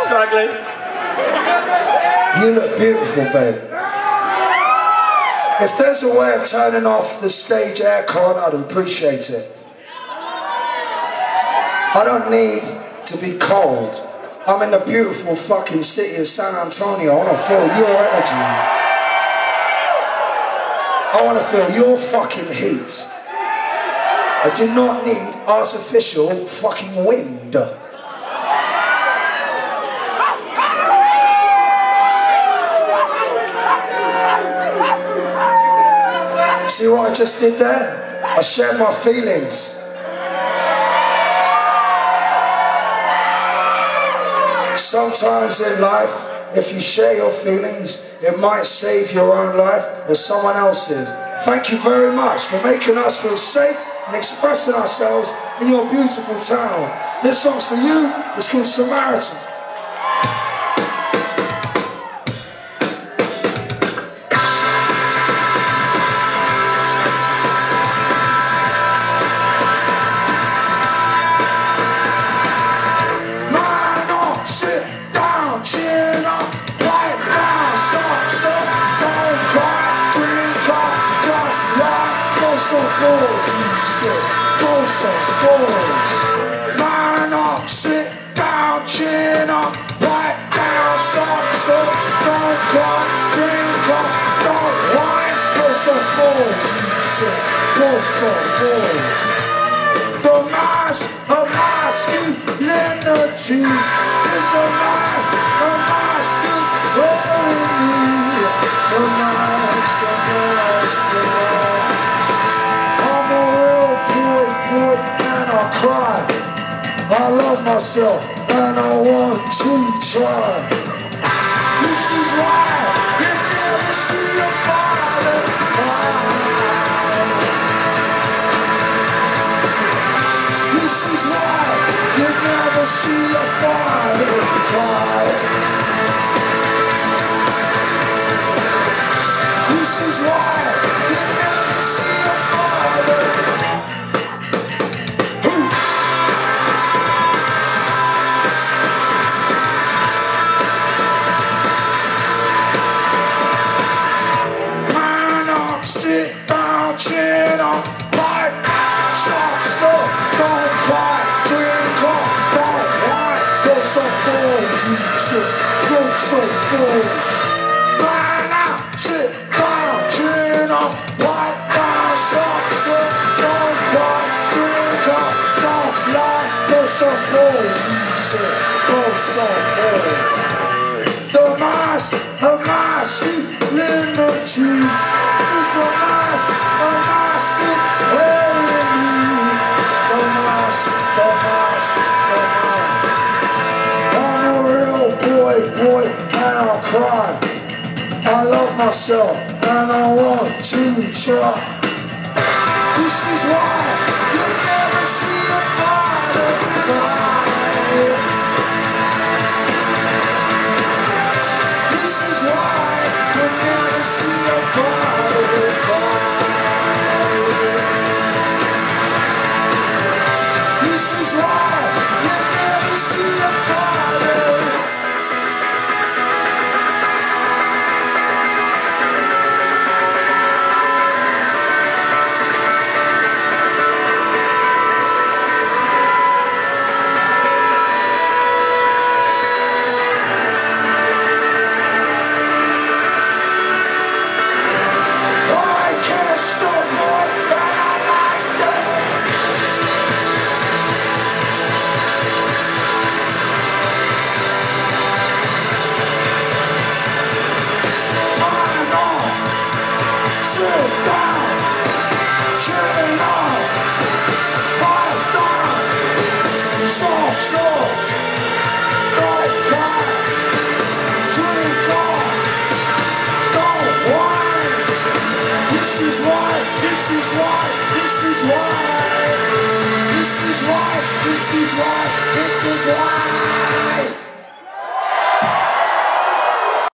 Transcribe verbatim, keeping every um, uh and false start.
Struggling. You look beautiful, babe. If there's a way of turning off the stage aircon, I'd appreciate it. I don't need to be cold. I'm in the beautiful fucking city of San Antonio. I want to feel your energy. I want to feel your fucking heat. I do not need artificial fucking wind. See what I just did there? I shared my feelings. Sometimes in life, if you share your feelings, it might save your own life or someone else's. Thank you very much for making us feel safe and expressing ourselves in your beautiful town. This song's for you. It's called Samaritan. So balls, you said, go some balls. Line up, sit down, chin up, pipe down, socks up, don't cry, drink up, don't whine. Go some balls, you said, go some balls. The mask of masculinity is a mask of masculinity. The mask of masculinity. Cry. I love myself and I want to try. This is why you never see your father cry. This is why you never see your father cry. This is why you never see your father cry. Sit down, chin up, pipe, socks up, don't cry, drink up, don't whine. Go some balls, you shit, go some balls. Man up, sit down, chin up, pipe down, socks up, don't cry, drink up, don't slide. Go some balls, you shit, go some balls. The mask of masculinity. It's a mask, a mask that's wearing me. The mask, the mask, the mask. I'm a real boy, boy, and I'll cry. I love myself and I want to try. This is why you never see your father cry. This is why you never see your father cry. This is why you never see your father. This is why, this is why, this is why, this is why, this is why, this is why.